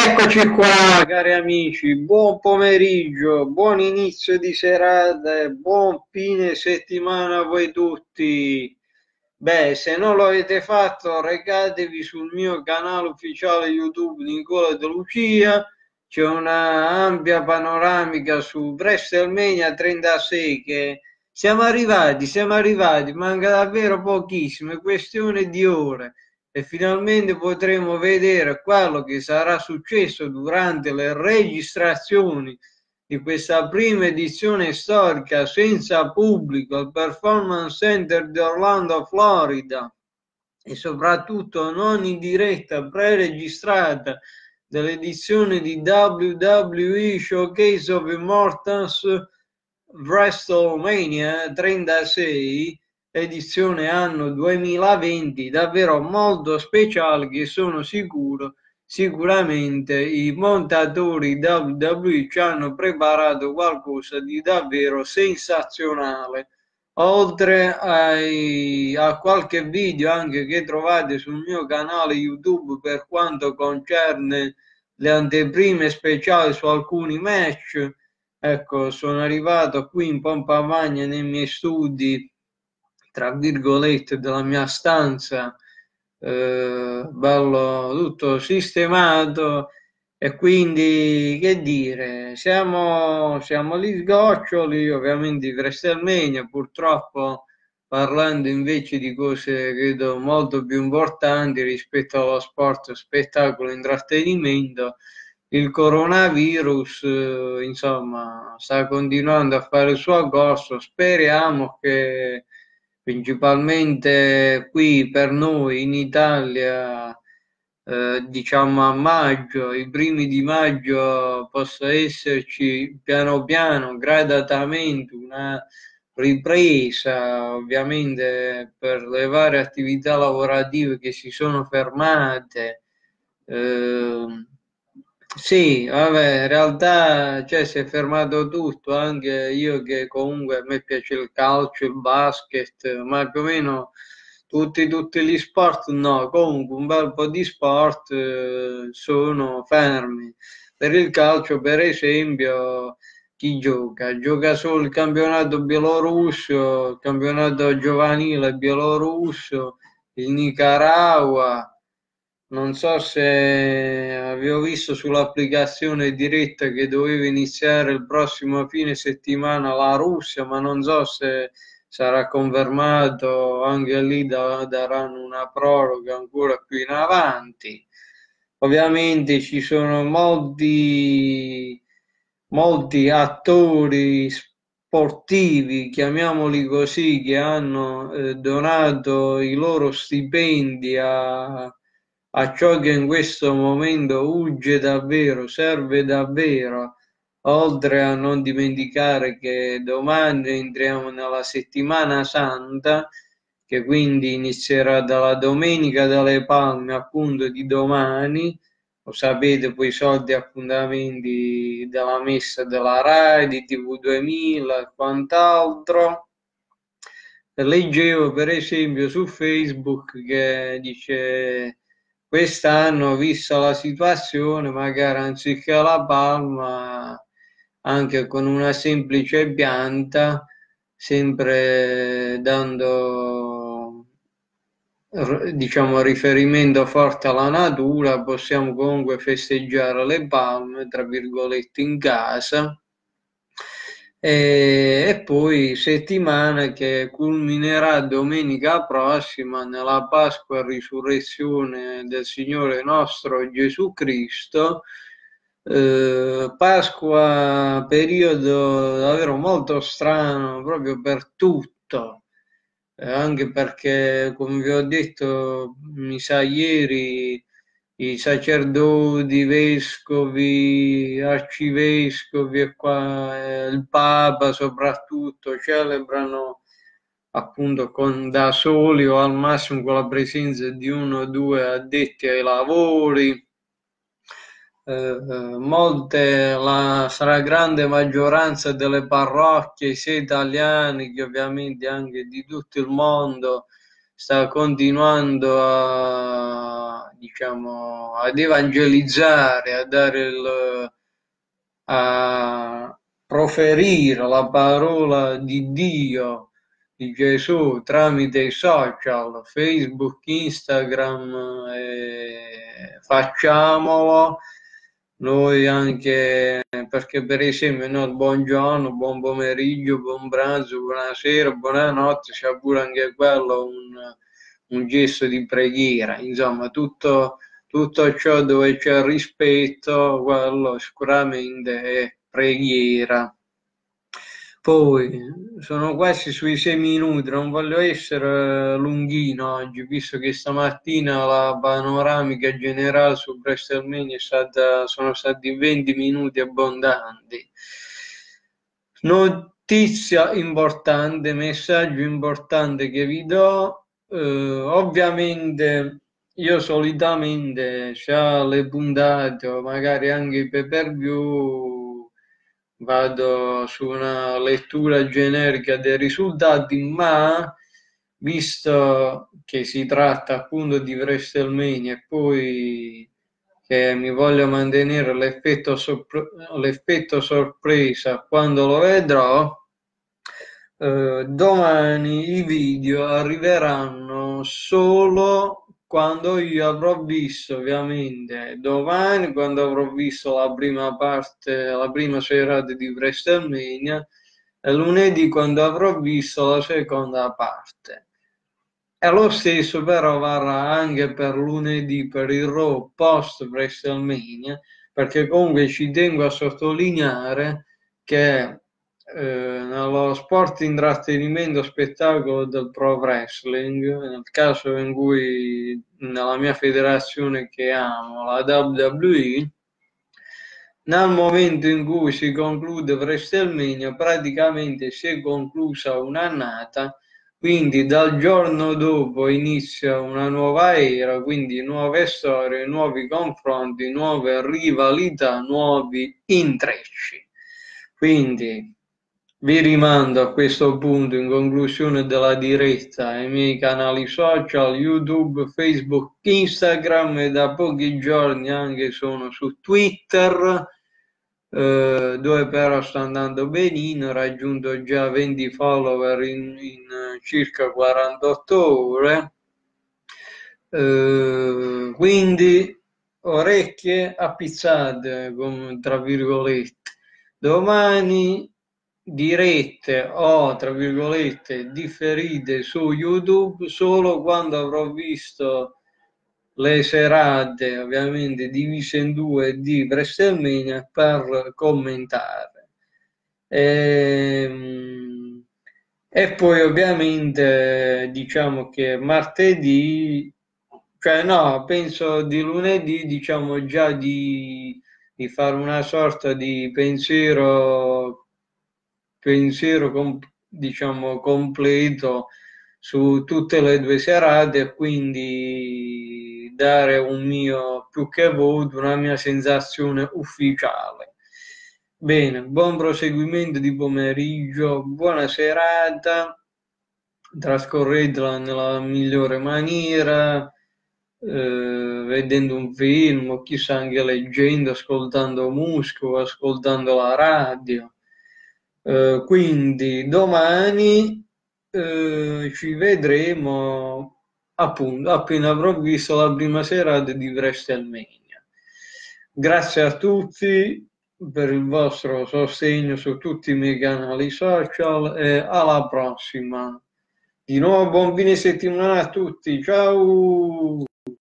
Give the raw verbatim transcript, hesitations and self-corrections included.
Eccoci qua, cari amici, buon pomeriggio, buon inizio di serata e buon fine settimana a voi tutti. Beh, se non lo avete fatto, recatevi sul mio canale ufficiale YouTube Nicola De Lucia, c'è una ampia panoramica su WrestleMania trentasei che siamo arrivati, siamo arrivati, manca davvero pochissimo, è questione di ore e finalmente potremo vedere quello che sarà successo durante le registrazioni di questa prima edizione storica senza pubblico al Performance Center di Orlando, Florida, e soprattutto non in diretta pre-registrata dell'edizione di W W E Showcase of Immortals WrestleMania trentasei, edizione anno duemilaventi, davvero molto speciale, che sono sicuro sicuramente i montatori W W E ci hanno preparato qualcosa di davvero sensazionale. Oltre ai, a qualche video anche che trovate sul mio canale YouTube per quanto concerne le anteprime speciali su alcuni match. Ecco, sono arrivato qui in pompa magna nei miei studi, tra virgolette, della mia stanza, eh, bello tutto sistemato, e quindi che dire, siamo, siamo lì sgoccioli, ovviamente di WrestleMania, purtroppo parlando invece di cose credo molto più importanti rispetto allo sport, spettacolo, intrattenimento. Il coronavirus, eh, insomma, sta continuando a fare il suo corso. Speriamo che principalmente qui per noi in Italia, eh, diciamo a maggio, i primi di maggio, possa esserci piano piano, gradatamente, una ripresa, ovviamente per le varie attività lavorative che si sono fermate. Eh, sì, vabbè, in realtà cioè, si è fermato tutto, anche io che comunque a me piace il calcio, il basket, ma più o meno tutti, tutti gli sport no, comunque un bel po' di sport eh, sono fermi. Per il calcio, per esempio, chi gioca? Gioca solo il campionato bielorusso, il campionato giovanile bielorusso, il Nicaragua. Non so se avevo visto sull'applicazione diretta che doveva iniziare il prossimo fine settimana la Russia, ma non so se sarà confermato, anche lì da- daranno una proroga ancora più in avanti. Ovviamente ci sono molti, molti attori sportivi, chiamiamoli così, che hanno eh, donato i loro stipendi a, a ciò che in questo momento urge davvero, serve davvero, oltre a non dimenticare che domani entriamo nella settimana santa, che quindi inizierà dalla Domenica delle Palme, appunto di domani. Lo sapete, poi i soliti appuntamenti della messa della Rai, di T V duemila e quant'altro. Leggevo per esempio su Facebook che dice quest'anno, vista la situazione, magari anziché la palma, anche con una semplice pianta, sempre dando diciamo riferimento forte alla natura, possiamo comunque festeggiare le palme, tra virgolette, in casa. E, e poi settimana che culminerà domenica prossima nella Pasqua e Risurrezione del Signore nostro Gesù Cristo. Eh, Pasqua, periodo davvero molto strano proprio per tutto, eh, anche perché, come vi ho detto, mi sa ieri, i sacerdoti, vescovi, arcivescovi e qua, eh, il Papa soprattutto celebrano appunto con, da soli o al massimo con la presenza di uno o due addetti ai lavori. Eh, molte, la stragrande maggioranza delle parrocchie, sia italiane che ovviamente anche di tutto il mondo, sta continuando a, diciamo, ad evangelizzare, a dare il, a proferire la parola di Dio, di Gesù tramite i social, Facebook, Instagram, eh, facciamolo. Noi anche, perché per esempio no, buongiorno, buon pomeriggio, buon pranzo, buonasera, buonanotte, c'è pure anche quello un, un gesto di preghiera, insomma tutto, tutto ciò dove c'è rispetto, quello sicuramente è preghiera. Poi sono quasi sui sei minuti, non voglio essere lunghino oggi, visto che stamattina la panoramica generale su WrestleMania è stata, sono stati venti minuti abbondanti. Notizia importante, messaggio importante che vi do, eh, ovviamente io solitamente già le puntate o magari anche i pay per view vado su una lettura generica dei risultati, ma visto che si tratta appunto di WrestleMania e poi che mi voglio mantenere l'effetto, sorpre- l'effetto sorpresa quando lo vedrò, eh, domani i video arriveranno solo quando io avrò visto, ovviamente, domani quando avrò visto la prima parte, la prima serata di WrestleMania e lunedì quando avrò visto la seconda parte. E lo stesso però varrà anche per lunedì, per il Raw post WrestleMania, perché comunque ci tengo a sottolineare che eh, nello sport intrattenimento spettacolo del pro wrestling, nel caso in cui nella mia federazione che amo, la W W E, nel momento in cui si conclude WrestleMania praticamente si è conclusa un'annata, quindi dal giorno dopo inizia una nuova era, quindi nuove storie, nuovi confronti, nuove rivalità, nuovi intrecci. Quindi vi rimando a questo punto, in conclusione della diretta, ai miei canali social, YouTube, Facebook, Instagram e da pochi giorni anche sono su Twitter, eh, dove però sta andando benino, ho raggiunto già venti follower in, in circa quarantotto ore, eh, quindi orecchie appizzate, come, tra virgolette. Domani dirette o tra virgolette differite su YouTube solo quando avrò visto le serate ovviamente divise in due di WrestleMania per commentare. E, e poi ovviamente diciamo che martedì, cioè no, penso di lunedì, diciamo già di, di fare una sorta di pensiero, pensiero com- diciamo completo su tutte le due serate e quindi dare un mio più che voto, una mia sensazione ufficiale. Bene, buon proseguimento di pomeriggio, buona serata, trascorretela nella migliore maniera, eh, vedendo un film, o chissà anche leggendo, ascoltando musica, o ascoltando la radio. Eh, quindi domani eh, ci vedremo appunto appena avrò visto la prima serata di WrestleMania. Grazie a tutti per il vostro sostegno su tutti i miei canali social e alla prossima. Di nuovo buon fine settimana a tutti, ciao!